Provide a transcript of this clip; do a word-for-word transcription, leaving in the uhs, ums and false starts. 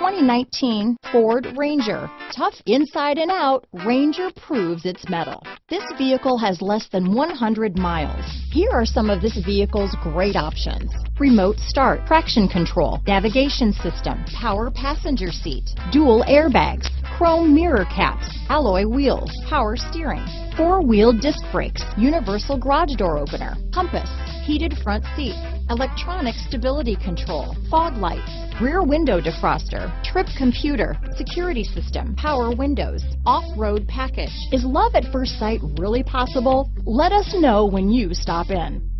twenty nineteen Ford Ranger. Tough inside and out, Ranger proves its mettle. This vehicle has less than one hundred miles. Here are some of this vehicle's great options: remote start, traction control, navigation system, power passenger seat, dual airbags, chrome mirror caps, alloy wheels, power steering, four-wheel disc brakes, universal garage door opener, compass, heated front seats, electronic stability control, fog lights, rear window defroster, trip computer, security system, power windows, off-road package. Is love at first sight really possible? Let us know when you stop in.